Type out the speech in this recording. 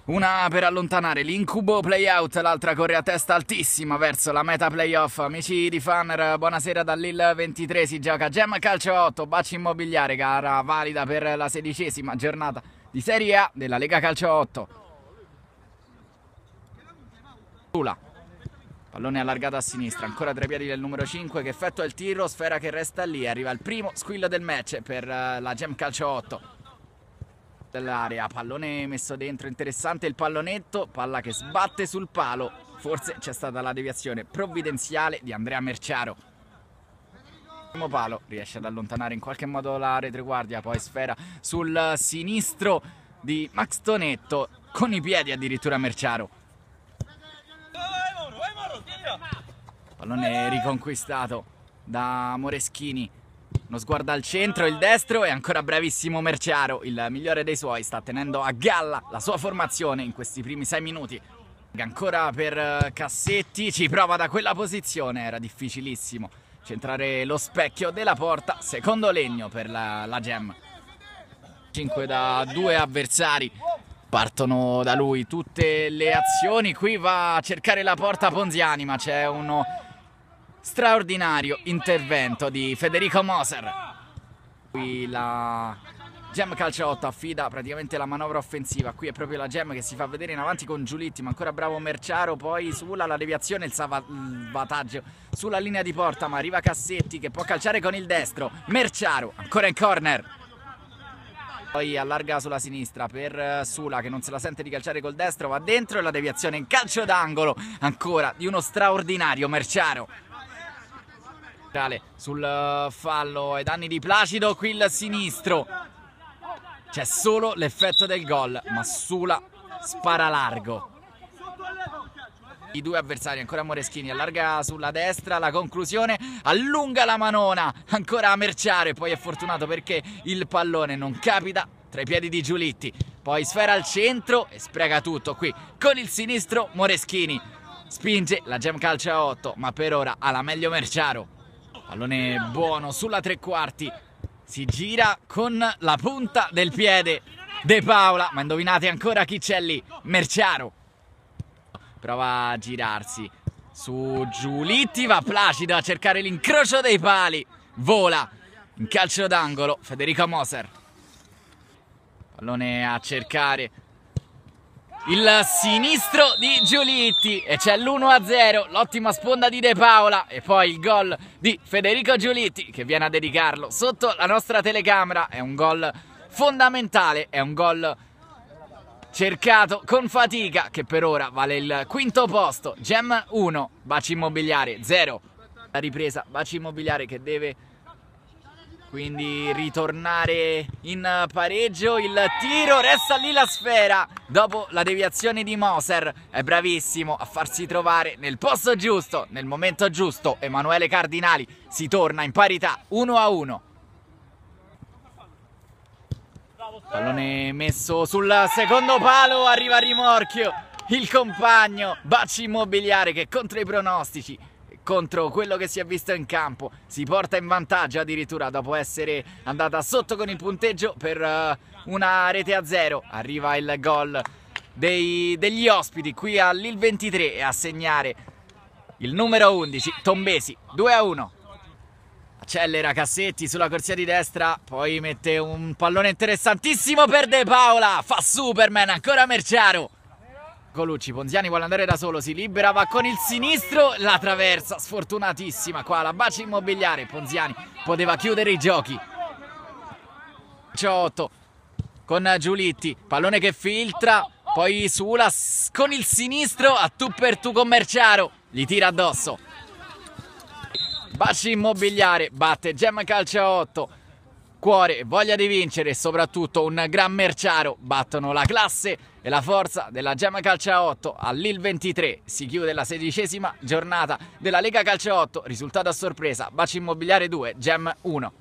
Una per allontanare l'incubo play-out, l'altra corre a testa altissima verso la meta play-off. Amici di Fanner, buonasera dall'Il 23, si gioca Gem Calcio 8, Baci Immobiliare, gara valida per la 16ª giornata di Serie A della Lega Calcio 8. Sula, pallone allargato a sinistra, ancora tra i piedi del numero 5 che effettua il tiro, sfera che resta lì, arriva il primo squillo del match per la Gem Calcio 8. Dell'area, pallone messo dentro, interessante il pallonetto, palla che sbatte sul palo, forse c'è stata la deviazione provvidenziale di Andrea Merciaro. Primo palo, riesce ad allontanare in qualche modo la retroguardia, poi sfera sul sinistro di Max Tonetto, con i piedi addirittura Merciaro. Pallone riconquistato da Moreschini. Uno sguardo al centro, il destro, e ancora bravissimo Merciaro, il migliore dei suoi, sta tenendo a galla la sua formazione in questi primi 6 minuti. Ancora per Cassetti, ci prova da quella posizione, era difficilissimo centrare lo specchio della porta, secondo legno per la Gem. 5 da 2 avversari, partono da lui tutte le azioni, qui va a cercare la porta Ponziani, ma c'è uno straordinario intervento di Federico Moser. Qui la Gem Calcio 8 affida praticamente la manovra offensiva. Qui è proprio la Gem che si fa vedere in avanti con Giulitti, ma ancora bravo Merciaro. Poi sulla la deviazione, il salvataggio sulla linea di porta, ma arriva Cassetti che può calciare con il destro. Merciaro ancora in corner, poi allarga sulla sinistra per Sula che non se la sente di calciare col destro, va dentro e la deviazione in calcio d'angolo ancora di uno straordinario Merciaro. Sul fallo ai danni di Placido, qui il sinistro, c'è solo l'effetto del gol, ma Sula spara largo. I due avversari, ancora Moreschini, allarga sulla destra, la conclusione, allunga la manona, ancora a Merciaro, e poi è fortunato perché il pallone non capita tra i piedi di Giulitti. Poi sfera al centro e spreca tutto qui con il sinistro Moreschini. Spinge la Gem Calcio 8, ma per ora ha la meglio Merciaro. Pallone buono sulla tre quarti, si gira con la punta del piede De Paola, ma indovinate ancora chi c'è lì? Merciaro. Prova a girarsi su Giulitti, va Placido a cercare l'incrocio dei pali, vola in calcio d'angolo Federico Moser. Pallone a cercare il sinistro di Giulitti e c'è l'1-0, l'ottima sponda di De Paola e poi il gol di Federico Giulitti che viene a dedicarlo sotto la nostra telecamera. È un gol fondamentale, è un gol cercato con fatica che per ora vale il quinto posto. Gem 1, Baci Immobiliare 0. La ripresa, Baci Immobiliare che deve quindi ritornare in pareggio, il tiro, resta lì la sfera dopo la deviazione di Moser. È bravissimo a farsi trovare nel posto giusto, nel momento giusto Emanuele Cardinali. Si torna in parità 1-1. Pallone messo sul secondo palo, arriva a rimorchio il compagno Baci Immobiliare che contro i pronostici, contro quello che si è visto in campo, si porta in vantaggio addirittura dopo essere andata sotto con il punteggio per una rete a 0. Arriva il gol degli ospiti qui all'Il 23 e a segnare il numero 11 Tombesi. 2-1. Accelera Cassetti sulla corsia di destra, poi mette un pallone interessantissimo per De Paola, fa Superman, ancora Merciaro. Colucci, Ponziani vuole andare da solo, si libera, va con il sinistro, la traversa, sfortunatissima qua la Baci Immobiliare. Ponziani poteva chiudere i giochi. 8 con Giulitti, pallone che filtra, poi Sula con il sinistro a tu per tu con Merciaro, gli tira addosso. Baci Immobiliare batte Gem Calcio 8, cuore e voglia di vincere e soprattutto un gran Merciaro battono la classe e la forza della Gem Calcio 8 all'Il 23. Si chiude la 16ª giornata della Lega Calcio 8, risultato a sorpresa Baci Immobiliare 2, Gem 1.